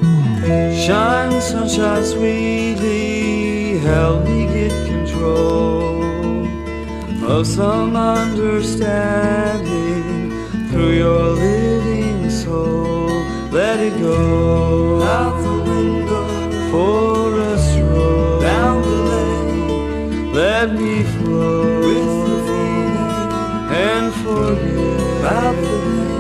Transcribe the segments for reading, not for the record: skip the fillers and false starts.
Shine, sunshine sweetly, help me get control of some understanding through your living soul. Let it go out the window for a stroll down the lane. Let me flow with the feeling and forget about the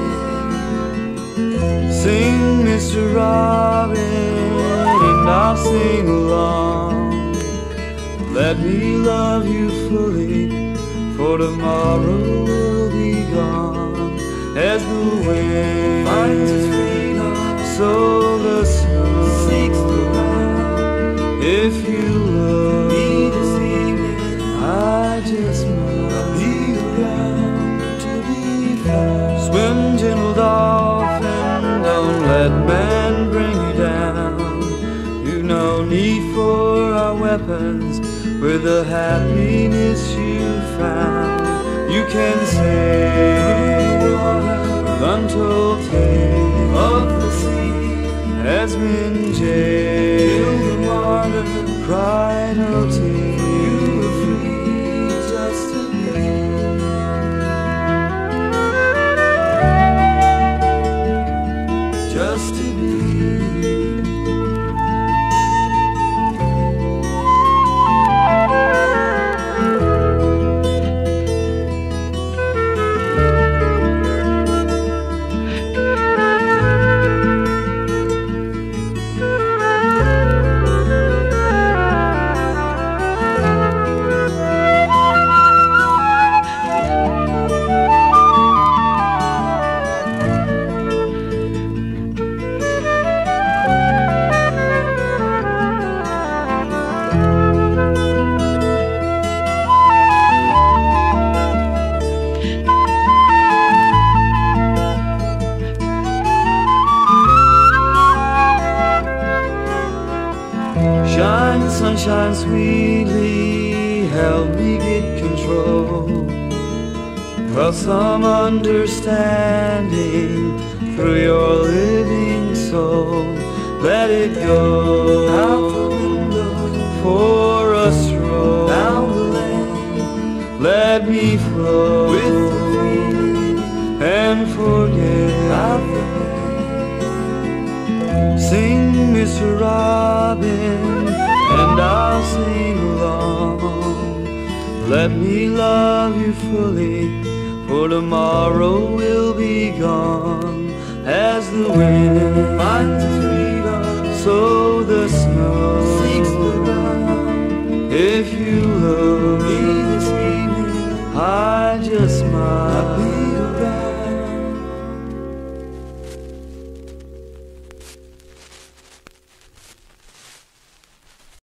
pain. Sing, Mr. Robin, and I'll sing along. Let me love you fully, for tomorrow will be gone. As the wind finds its freedom, so the snow seeks the ground. If you love me this evening, I just might be around to be found. Swim, gentle dolphin, don't let man bring you down. You've no need for our weapons with the happiness you found. You can sail through the water with untold tale of the sea. As men jail the martyr, cry no tear. You were free just to be. Just to be. Shine, sunshine sweetly, help me get control of some understanding through your living soul. Let it go out the window for a stroll down the lane. Let me flow with the feeling and forget about the pain. Sing, Mr. Robin, and I'll sing along. Let me love you fully, for tomorrow will be gone. As the wind finds its freedom, so the snow